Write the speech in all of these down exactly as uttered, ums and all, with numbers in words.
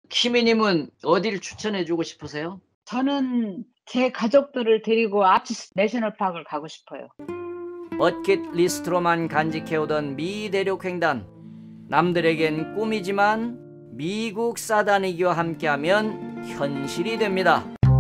키미님은 어디를 추천해주고 싶으세요? 저는 제 가족들을 데리고 아치스 내셔널파크를 가고 싶어요. 버킷리스트로만 간직해오던 미 대륙 횡단. 남들에겐 꿈이지만 미국 싸다니기와 함께하면 현실이 됩니다.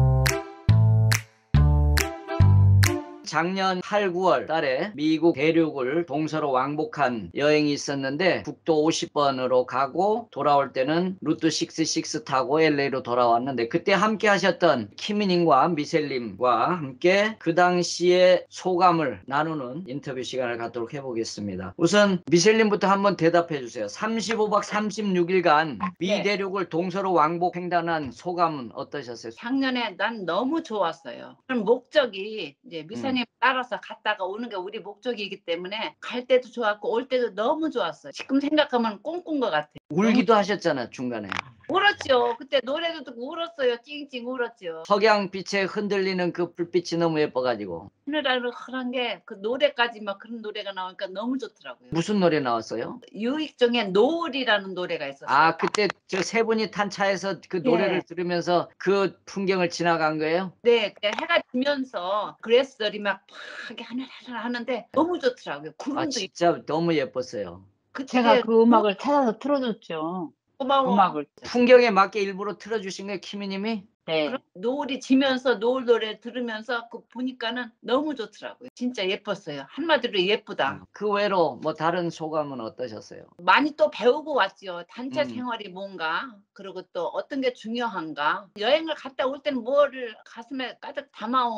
작년 팔, 구월 달에 미국 대륙을 동서로 왕복한 여행이 있었는데 국도 오십 번으로 가고 돌아올 때는 루트 육십육 타고 엘에이로 돌아왔는데, 그때 함께 하셨던 키미님과 미셀님과 함께 그 당시의 소감을 나누는 인터뷰 시간을 갖도록 해보겠습니다. 우선 미셀님부터 한번 대답해 주세요. 삼십오 박 삼십육 일간 미 네. 대륙을 동서로 왕복 횡단한 소감은 어떠셨어요? 작년에 난 너무 좋았어요. 그럼 목적이 이제 미사님 음. 따라서 갔다가 오는 게 우리 목적이기 때문에 갈 때도 좋았고 올 때도 너무 좋았어요. 지금 생각하면 꿈꾼 것 같아요. 울기도 하셨잖아 중간에. 울었죠. 그때 노래도 듣고 울었어요. 찡찡 울었죠. 석양빛에 흔들리는 그 불빛이 너무 예뻐가지고. 하늘하늘 허란 게 그 노래까지 막 그런 노래가 나오니까 너무 좋더라고요. 무슨 노래 나왔어요? 유익종의 노을이라는 노래가 있었어요. 아, 그때 저 세 분이 탄 차에서 그 노래를 네. 들으면서 그 풍경을 지나간 거예요? 네, 그때 해가 지면서 그레스들이 막 파랗게 하늘하늘 하는데 너무 좋더라고요. 아, 구름도 진짜 너무 예뻤어요. 그때 제가 그 음악을 찾아서 틀어줬죠. 고마워. 음악을. 풍경에 맞게 일부러 틀어주신 거예요, 키미님이? 네. 그럼 노을이 지면서 노을 노래 들으면서 그 보니까는 너무 좋더라고요. 진짜 예뻤어요. 한마디로 예쁘다. 그 외로 뭐 다른 소감은 어떠셨어요? 많이 또 배우고 왔죠. 단체 음. 생활이 뭔가, 그리고 또 어떤 게 중요한가. 여행을 갔다 올 때는 뭐를 가슴에 가득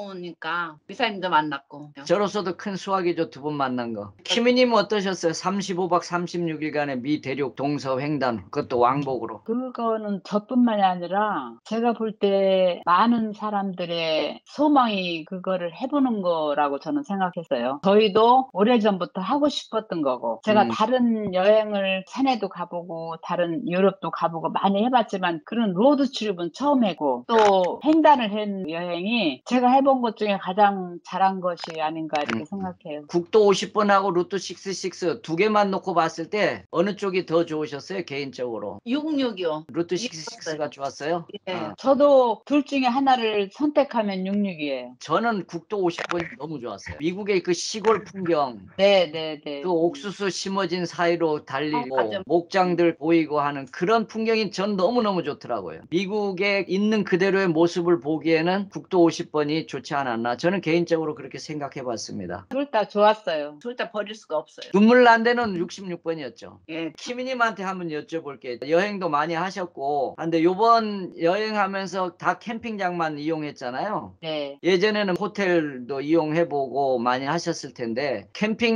담아오니까 미사님도 만났고. 저로서도 큰 수확이죠, 두 분 만난 거. 키미님은 어떠셨어요? 삼십오 박 삼십육 일간의 미 대륙 동서 횡단, 그것도 왕복으로. 그거는 저뿐만이 아니라 제가 볼 때 많은 사람들의 소망이 그거를 해보는 거라고 저는 생각했어요. 저희도 오래전부터 하고 싶었던 거고, 제가 음. 다른 여행을 산에도 가보고 다른 유럽도 가보고 많이 해봤지만 그런 로드 트립은 처음 해고, 또 횡단을 한 여행이 제가 해본 것 중에 가장 잘한 것이 아닌가 이렇게 음. 생각해요. 국도 오십 번하고 루트 육십육 두 개만 놓고 봤을 때 어느 쪽이 더 좋으셨어요, 개인적으로? 육육이요. 루트 육십육가 좋았어요? 예. 아, 저도 둘 중에 하나를 선택하면 육십육이에요. 저는 국도 오십 번이 너무 좋았어요. 미국의 그 시골 풍경, 네, 네, 네. 그 옥수수 심어진 사이로 달리고 아, 맞아. 목장들 보이고 하는 그런 풍경이 전 너무너무 좋더라고요. 미국에 있는 그대로의 모습을 보기에는 국도 오십 번이 좋지 않았나, 저는 개인적으로 그렇게 생각해 봤습니다. 둘 다 좋았어요. 둘 다 버릴 수가 없어요. 눈물 난 데는 육십육 번이었죠. 예. 키미님한테 한번 여쭤볼게요. 여행도 많이 하셨고, 근데 요번 여행하면서 다 캠핑장만 이용했잖아요. 네. 예전에는 호텔도 이용해보고 많이 하셨을 텐데,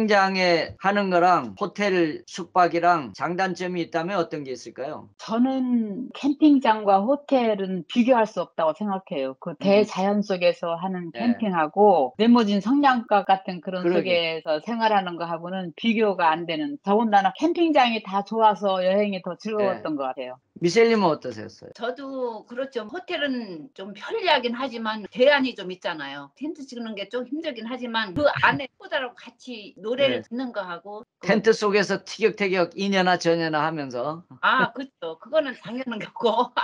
캠핑장에 하는 거랑 호텔 숙박이랑 장단점이 있다면 어떤 게 있을까요? 저는 캠핑장과 호텔은 비교할 수 없다고 생각해요. 그 대자연 속에서 하는 네. 캠핑하고 네모진 성냥갑 같은 그런 그러게. 속에서 생활하는 거하고는 비교가 안 되는, 더군다나 캠핑장이 다 좋아서 여행이 더 즐거웠던 것 같아요. 미셀님은 어떠세요? 저도 그렇죠. 호텔은 좀 편리하긴 하지만 제한이 좀 있잖아요. 텐트 치는 게 좀 힘들긴 하지만 그 안에 친구들하고 같이 노래를 네. 듣는 거하고 그- 텐트 속에서 티격태격 이녀나 저녀나 하면서 아, 그렇죠. 그거는 당연한 거고.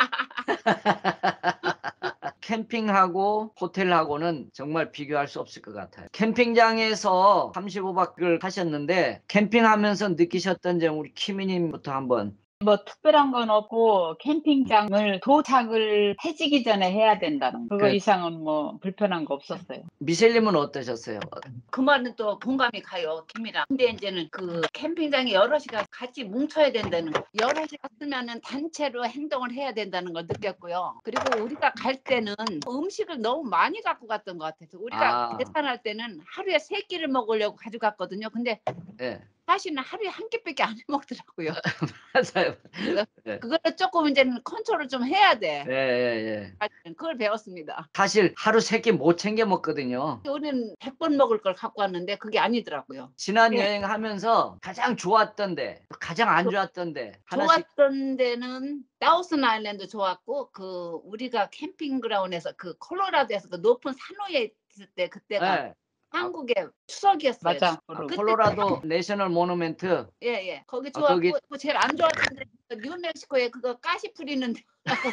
캠핑하고 호텔하고는 정말 비교할 수 없을 것 같아요. 캠핑장에서 삼십오 박을 하셨는데 캠핑하면서 느끼셨던 점 우리 키미님부터 한번. 뭐 특별한 건 없고, 캠핑장을 도착을 해지기 전에 해야 된다는 거. 그거 그래. 이상은 뭐 불편한 거 없었어요. 미셀님은 어떠셨어요? 그 말은 또 공감이 가요, 김이랑. 근데 이제는 그 캠핑장에 여럿이 같이 뭉쳐야 된다는 거. 여럿이 갔으면은 단체로 행동을 해야 된다는 걸 느꼈고요. 그리고 우리가 갈 때는 음식을 너무 많이 갖고 갔던 것 같아서 우리가 아. 계산할 때는 하루에 세 끼를 먹으려고 가져갔거든요. 근데 네. 사실은 하루에 한 끼밖에 안 해 먹더라고요. 맞아요. 네. 그거를 조금 이제는 컨트롤을 좀 해야 돼. 예, 예, 예. 그걸 배웠습니다. 사실 하루 세 끼 못 챙겨 먹거든요. 우리는 백 번 먹을 걸 갖고 왔는데 그게 아니더라고요. 지난 예. 여행 하면서 가장 좋았던데, 가장 안 좋았던데 하나씩. 좋았던 데는 다우슨 아일랜드 좋았고, 그 우리가 캠핑그라운드에서 그 콜로라도에서 그 높은 산 위에 있을 때 그때가 네. 한국의 추석이었어요. 맞아. 아, 그때 콜로라도 내셔널 모누멘트. 예예 거기 아, 좋았고 거기- 뭐 제일 안 좋았는데 뉴멕시코에 그거 가시 뿌리는 데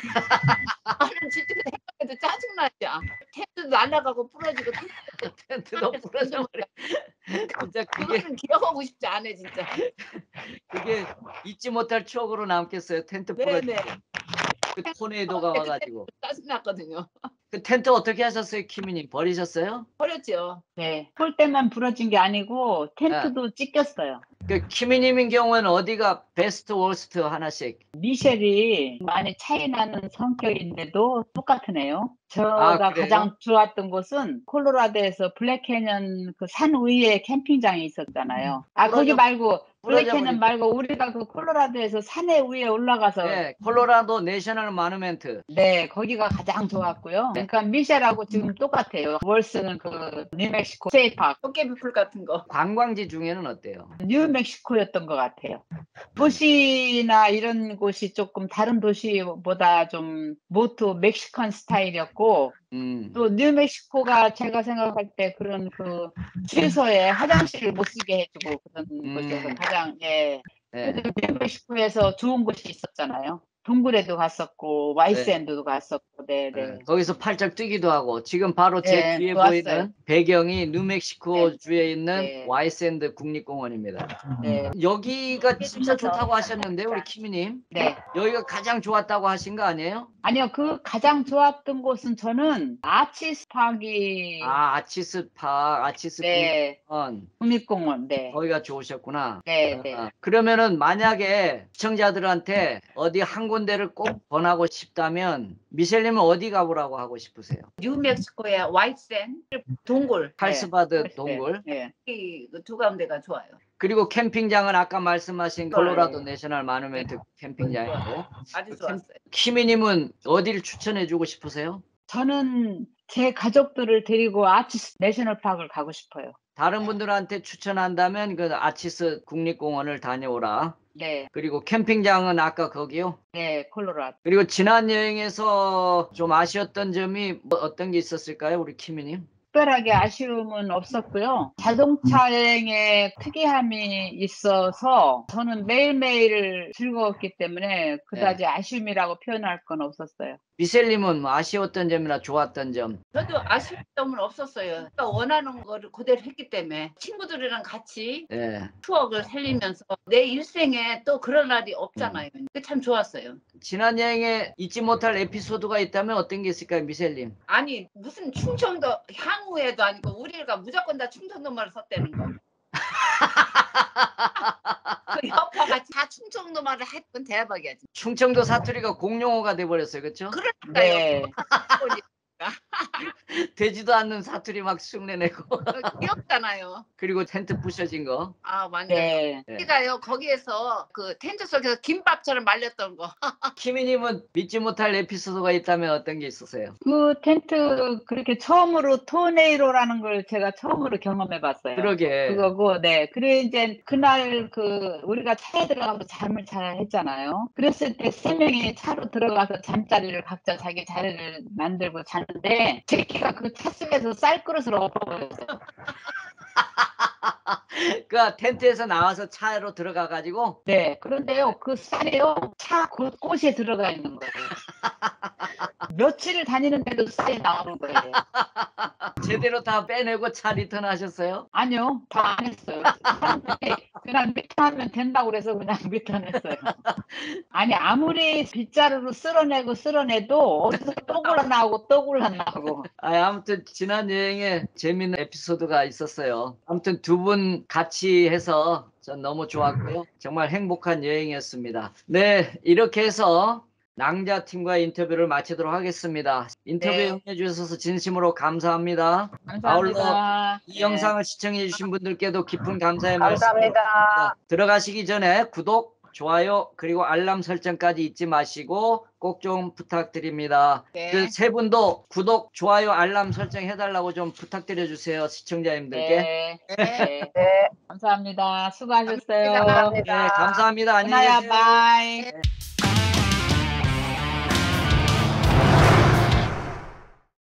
나는 진짜 생각해도 짜증나죠. 텐트도 날아가고 부러지고 텐트도 부러져 버려. 진짜 그게 그거는 기억하고 싶지 않아 진짜. 그게 잊지 못할 추억으로 남겠어요. 텐트 부러지고 네네 그 토네이도가 와가지고. 짜증났거든요. 그 텐트 어떻게 하셨어요, 키미님? 버리셨어요? 버렸죠. 네. 폴대만 부러진 게 아니고 텐트도 찢겼어요. 그 키미님인 경우에는 어디가 베스트 워스트 하나씩? 미셸이 많이 차이 나는 성격인데도 똑같은 애요. 아, 제가 그래요? 가장 좋았던 곳은 콜로라도에서 블랙 캐년 그 산 위에 캠핑장이 있었잖아요. 아, 거기 부러져- 말고 블랙 부러져 캐년 말고 우리가 그 콜로라도에서 산에 위에 올라가서 네, 콜로라도 내셔널 모누멘트. 네, 거기가 가장 좋았고요. 그러니까 미셸하고 지금 똑같아요. 월스는 그 뉴멕시코 스테이트파크, 도깨비풀 같은 거. 관광지 중에는 어때요? 뉴멕시코였던 것 같아요. 도시나 이런 곳이 조금 다른 도시보다 좀 모토 멕시칸 스타일이었고, 음, 또 뉴멕시코가 제가 생각할 때 그런 그 주유소에 화장실을 못 쓰게 해주고 그런 음. 곳이어서 가장, 예. 네. 그래도 뉴멕시코에서 좋은 곳이 있었잖아요. 동굴에도 갔었고 와이스엔드도 갔었고, 네, 네, 네. 거기서 팔짝 뛰기도 하고 지금 바로 제 네, 뒤에 좋았어요. 보이는 배경이 뉴멕시코 네. 주에 있는 네. 와이스앤드 국립공원입니다. 네, 여기가 진짜 해주셔서 좋다고 하셨는데 우리 감사합니다. 키미님 네. 여기가 가장 좋았다고 하신 거 아니에요? 아니요, 그 가장 좋았던 곳은 저는 아치스파기, 아, 아치스파, 아치스 네, 국립공원 국립공원, 네, 거기가 좋으셨구나. 네, 네. 아, 그러면은 만약에 시청자들한테 어디 한 군데를 꼭 권하고 싶다면 미셸님은 어디 가보라고 하고 싶으세요? 뉴멕시코의 와이트샌 동굴 칼스바드 네, 동굴. 네, 이 두 가운데가 좋아요. 그리고 캠핑장은 아까 말씀하신 콜로라도 네. 내셔널 마누멘트 캠핑장이고. 아주 좋았어요. 키미님은 어디를 추천해주고 싶으세요? 저는 제 가족들을 데리고 아치스 내셔널 파크를 가고 싶어요. 다른 분들한테 추천한다면 그 아치스 국립공원을 다녀오라. 네, 그리고 캠핑장은 아까 거기요. 네, 콜로라도. 그리고 지난 여행에서 좀 아쉬웠던 점이 뭐 어떤 게 있었을까요, 우리 키미님? 특별하게 아쉬움은 없었고요. 자동차 여행에 특이함이 있어서 저는 매일매일 즐거웠기 때문에 그다지 아쉬움이라고 표현할 건 없었어요. 미셸님은 뭐 아쉬웠던 점이나 좋았던 점? 저도 아쉬운 점은 없었어요. 그러니까 원하는 거를 그대로 했기 때문에 친구들이랑 같이 예. 추억을 살리면서 내 일생에 또 그런 날이 없잖아요. 그게 참 좋았어요. 지난 여행에 잊지 못할 에피소드가 있다면 어떤 게 있을까요, 미셸님? 아니 무슨 충청도 향후에도 아니고 우리가 무조건 다 충청도말을 썼다는 거. 그 여파가 다 충청도말을 했던 대박이야. 진짜. 충청도 사투리가 공용어가 돼버렸어요, 그렇죠? 그러니까요. 네, 되지도 않는 사투리 막 흉내내고. 귀엽잖아요. 그리고 텐트 부셔진 거. 아 완전. 네. 네. 우리가요 거기에서 그 텐트 속에서 김밥처럼 말렸던 거. 키미님은 믿지 못할 에피소드가 있다면 어떤 게 있으세요? 그 텐트 그렇게 처음으로 토네이도라는 걸 제가 처음으로 경험해 봤어요. 그러게. 그거고, 네. 그래, 이제 그날 그 우리가 차에 들어가서 잠을 잘 했잖아요. 그랬을 때 세 명이 차로 들어가서 잠자리를 각자 자기 자리를 만들고 잤는데 제 키가 그 차 속에서 쌀그릇으로 엎어버렸어요. 그 텐트에서 나와서 차로 들어가가지고 네. 그런데요, 그 쌀이요, 차 곳곳에 들어가 있는 거예요. 며칠을 다니는데도 쌀이 나오는 거예요. 제대로 다 빼내고 차 리턴하셨어요? 아니요, 다 안 했어요. 사람들이 그냥 리턴하면 된다고 그래서 그냥 리턴했어요. 아니, 아무리 빗자루로 쓸어내고 쓸어내도 어디서 또 골라나오고 또 골라나오고. 아, 아무튼 지난 여행에 재밌는 에피소드가 있었어요. 아무튼 두 분 같이 해서 전 너무 좋았고요. 정말 행복한 여행이었습니다. 네, 이렇게 해서 낭자팀과의 인터뷰를 마치도록 하겠습니다. 인터뷰 네. 응해주셔서 진심으로 감사합니다. 감사합니다. 이 네. 영상을 시청해주신 분들께도 깊은 감사의 말씀 감사합니다. 들어가시기 전에 구독, 좋아요, 그리고 알람 설정까지 잊지 마시고 꼭 좀 부탁드립니다. 네. 그 세 분도 구독, 좋아요, 알람 설정 해달라고 좀 부탁드려 주세요. 시청자님들께. 네. 네. 네. 감사합니다. 수고하셨어요. 감사합니다. 네, 감사합니다. 안녕히 은하야, 계세요. 바이. 네.